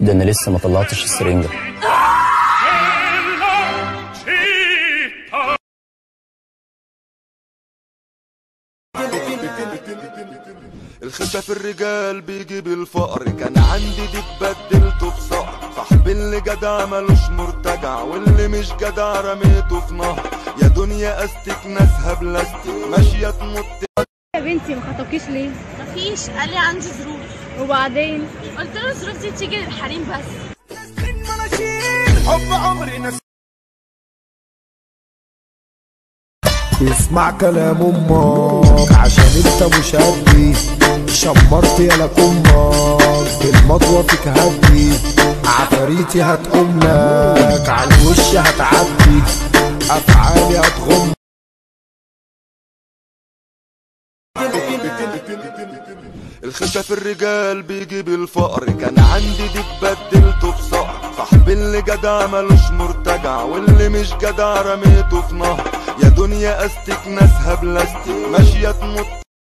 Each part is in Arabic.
ده انا لسه ما طلعتش السرنجة. الخشة في الرجال بيجيب الفقر، كان عندي دي اتبدلته بصقر. صاحبي اللي جدع ملوش مرتجع، واللي مش جدع رميته في نهر. يا دنيا استك ناسها بلاستيك ماشية تموت. يا بنتي ما خطبكيش ليه؟ مفيش، قال لي عندي ظروف. وبعدين؟ قلت له الظروف دي تيجي للحريم بس. حب عمري اسمع كلام امك عشان انت مش قدي. شمرت يا امك بالمطوه فيك هدي. عفاريتي هتقوملك على الوش هتعدي. افعالي هتغم. الخشة في الرجال بيجيب الفقر، كان عندي دي اتبدلته بصقر. صاحبي اللي جدع ملوش مرتجع، واللي مش جدع رميته في نهر. يا دنيا استك ناسها بلاستيك ماشية تموت.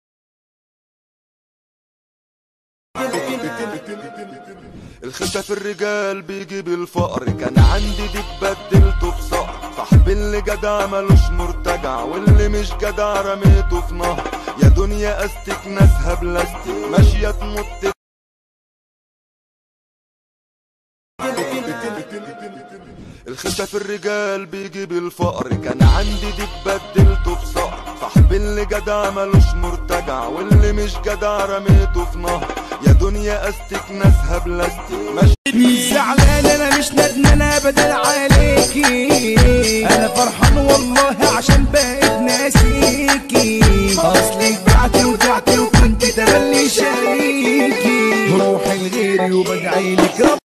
الخشة في الرجال بيجيب الفقر، كان عندي دي اتبدلته بصقر. صاحبي اللي جدع ملوش مرتجع، واللي مش جدع رميته في نهر. يا دنيا استك ناسها بلاستيك ماشية تموت. الخشة في الرجال بيجيب الفقر، كان عندي دي اتبدلته بصقر. صاحبي اللي جدع ملوش مرتجع، واللي مش جدع رميته في نهر. يا دنيا استك ناسها بلاستيك مش زعلان انا مش ندمان ابدا عليكي. انا فرحان والله عشان بقيت ناسيكي. اصلك بعتي ورجعتي وكنت تملي شريكي. روحي لغيري وبدعيلك